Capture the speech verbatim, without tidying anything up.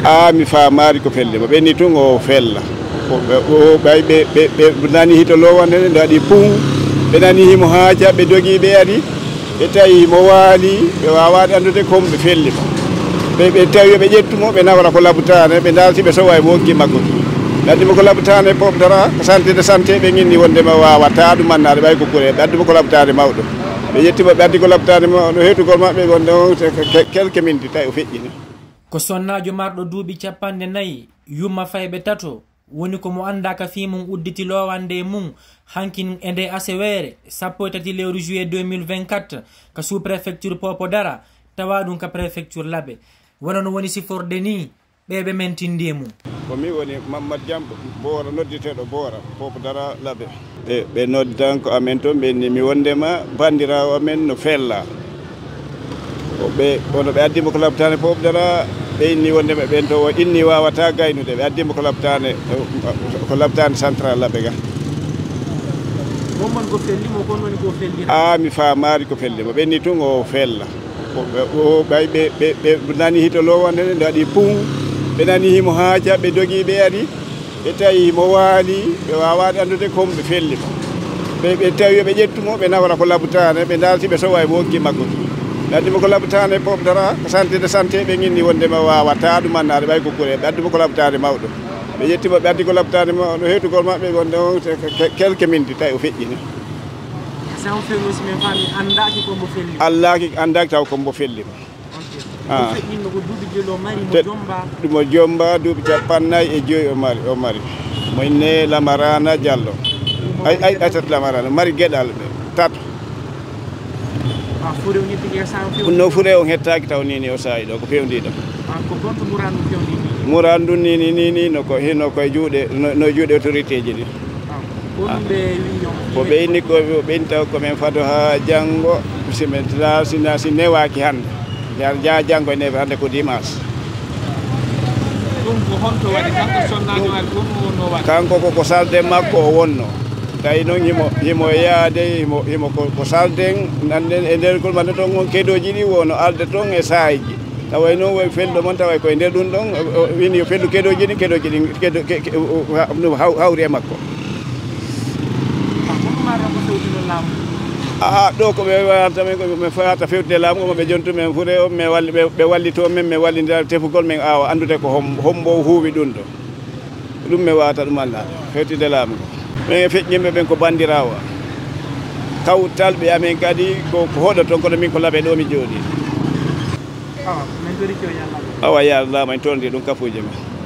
a mi famari ko fellima ɓenni tun o fella ɓay ɓe nani hito lowande nde waɗi pum ɓe nani himo haaja ɓe dogi ɓe ari ɓe tawi mo waali ɓe wawade andude comme ɓe fellima ɓe tawi ɓe ƴettumo ɓe nawra ko labutane ɓe dalti ɓe sowa e mo woggi makko ɓe addimo ko labutane pomdara ko santé de santé ɓe ginni wondema wawata ɗum mannaɗe ɓay ko kure ɓe addimo ko labutane mawɗo ɓe ƴettimo ɓe addi ko labutane mawɗo hetugol maɓɓe wonde quelques minutes tawi o feƴƴini ko sonnajo marɗo duuɓi capanɗe nayyi yumma fayɓe tato woni ko mo andaka fi mum udditi lowande mum hankin e nde asewere sappo e tati lewru juillet deux mille vingt-quatre ka sous préfecture Popodara tawa ɗum ka préfecture Labé wona no woni siforde ni ɓeɓe mentindi mum komi woni Mamadou Diambo Boora nodditeɗo Boora Popodara Labé ɓe ɓe noddan ko amen toon ɓe mi wondema bandirawo amen no fella ɓe ono ɓe addimo ko labtane Popodara ɓe inni wondema ɓen to inni wawata gaynude ɓe addimo ko labtane ko labtane central Labé ga momon ko fellimo kon woni ko fellira a mi famari ko fellimo ɓenni tun o fella ɓay ɓe nani hito lowande nde waɗi pum ɓe nani himo haaja ɓe dogi ɓe ari ɓe tawi mo waali ɓe wawade andude comme ɓe fellima ɓe tawi ɓe ƴettumo ɓe nawra ko labutane ɓe dalti ɓe sowa e mo woggi makko ɓe addimo ko labutane pomdara ko santé de santé ɓe ginni wondema wawata ɗum mannaɗe ɓay ko kure ɓe addimo ko labutane mawɗo ɓe ƴettimo ɓe addi ko labutane mawɗo hetugol maɓɓe wonde quelques minutes tawi o feƴƴini allaki andaki taw kombo fellima ɗumo jomba duuɓi capannayyi e joyi o mari o mari moyne Lamarana Diallo ay ay atat Lamarana mari gueɗal tato no fure o hettaki taw nini o saayi ɗo ko fewndi ɗo murandu nini nini noko hino koye juuɗe no juuɗe autorité ji ɗi ko ɓe inni ko ɓeyni taw komin fado ha janggo simen sina si newaki hande ja janggo e newe hande ko dimanche kanko koko salde makko o wonno tawi noon himo himo yaade himo himo ko salden nanden e nder gol mande toon on kedoji ɗi wono alde toon e sahiji tawa noon woy felɗo moon tawa koye nder ɗum ɗon wini yo fellu kedoji ɗi kedoji ɗi hawri e makko a ɗo ko ɓe wata men komi fata fewtide laamu omo ɓe jontu men fure o min walli ɓe wallito men min wallidira tefugol men awa andude ko hombo huuwi ɗum ɗo ɗum mi wata ɗum annade fewtide laamu min feƴƴimɓe ɓen ko bandirawo kawtalɓe amen kadi ko hoɗo toon kono min ko Labé ɗo mi jooɗi awa ya Allah en tondi ɗum kafuje men